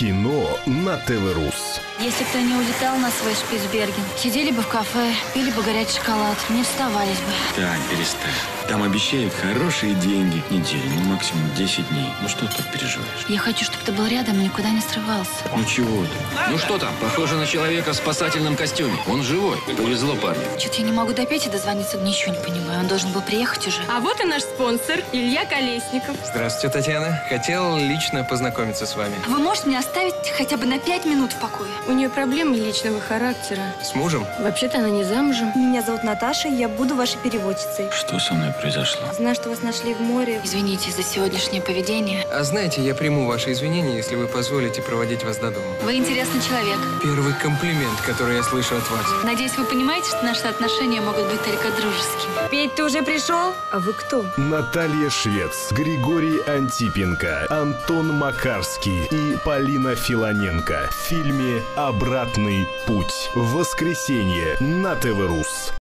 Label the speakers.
Speaker 1: Кино на ТВ-Рус.
Speaker 2: Если бы ты не улетал на свой Шпицберген, сидели бы в кафе, пили бы горячий шоколад, не вставались бы.
Speaker 3: Тань, перестань. Там обещают хорошие деньги. Неделю, ну максимум 10 дней. Ну что ты так переживаешь?
Speaker 2: Я хочу, чтобы ты был рядом и никуда не срывался.
Speaker 3: Ну чего ты?
Speaker 4: Ну что там? Похоже на человека в спасательном костюме. Он живой. Повезло парню.
Speaker 2: Что-то я не могу до Пети дозвониться, ничего не понимаю. Он должен был приехать уже.
Speaker 5: А вот и наш спонсор, Илья Колесников.
Speaker 6: Здравствуйте, Татьяна. Хотел лично познакомиться с вами.
Speaker 2: Вы можете меня оставить хотя бы на 5 минут в покое?
Speaker 5: У нее проблемы личного характера.
Speaker 6: С мужем?
Speaker 5: Вообще-то она не замужем.
Speaker 7: Меня зовут Наташа, я буду вашей переводчицей.
Speaker 3: Что со мной произошло?
Speaker 7: Знаю, что вас нашли в море.
Speaker 2: Извините за сегодняшнее поведение.
Speaker 6: А знаете, я приму ваши извинения, если вы позволите проводить вас до дома.
Speaker 2: Вы интересный человек.
Speaker 6: Первый комплимент, который я слышу от вас.
Speaker 2: Надеюсь, вы понимаете, что наши отношения могут быть только дружескими.
Speaker 7: Петь, ты уже пришел? А вы кто?
Speaker 1: Наталья Швец, Григорий Антипенко, Антон Макарский и Полина Филоненко в фильме «Обратный путь». В воскресенье на ТВ-Рус.